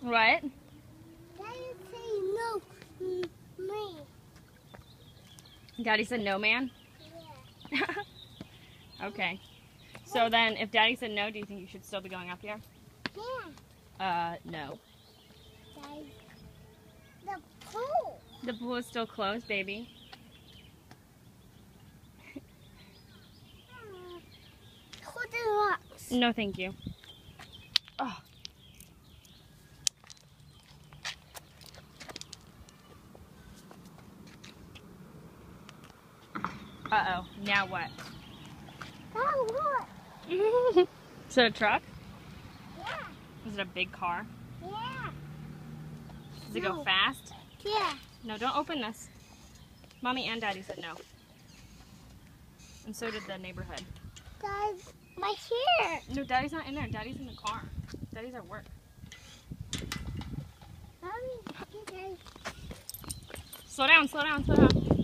What? Daddy say no, me. Daddy said no, man? Yeah. Okay. So then, if Daddy said no, do you think you should still be going up here? Yeah. No. Daddy, the pool. The pool is still closed, baby. Hold the rocks. No, thank you. Oh. Uh-oh. Now what? Oh, look. Is it a truck? Yeah. Is it a big car? Yeah. Does it go fast? Yeah. No, don't open this. Mommy and Daddy said no. And so did the neighborhood. Dad, my hair. No, Daddy's not in there. Daddy's in the car. Daddy's at work. Mommy, Slow down, slow down, slow down.